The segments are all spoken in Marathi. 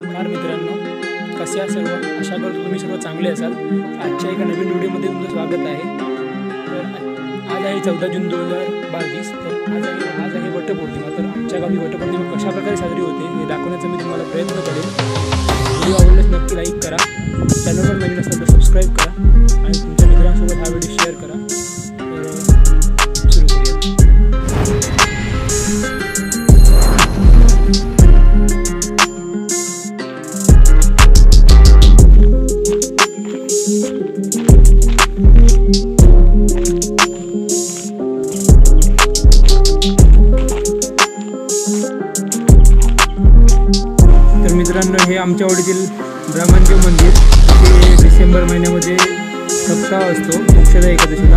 नमस्कार मित्रांनो, कसे आहात सर्व? आशा करतो तुम्ही सर्व चांगले असाल। आजच्या एका नवीन व्हिडिओमध्ये तुमचं स्वागत आहे। तर आज आहे 14 जून 2022। तर आज आहे वटपौर्णिमा। तर आमच्या गावी वटपौर्णिमा कशा प्रकारे साजरी होते हे दाखवण्याचा मी तुम्हाला प्रयत्न करेन। व्हिडिओ आवडल्यास नक्की लाईक करा, चॅनलवर नवीन असाल तर सबस्क्राईब करा आणि तुमच्या मित्रांसोबत हा व्हिडिओ शेअर करा। तर सुरू करूया। तर मित्रांनो, हे आमच्या वाडीतील ब्रह्मदेव मंदिर ते डिसेंबर महिन्यामध्ये सप्ताह असतो मोक्षदा एकादशीला।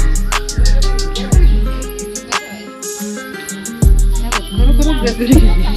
Gracias.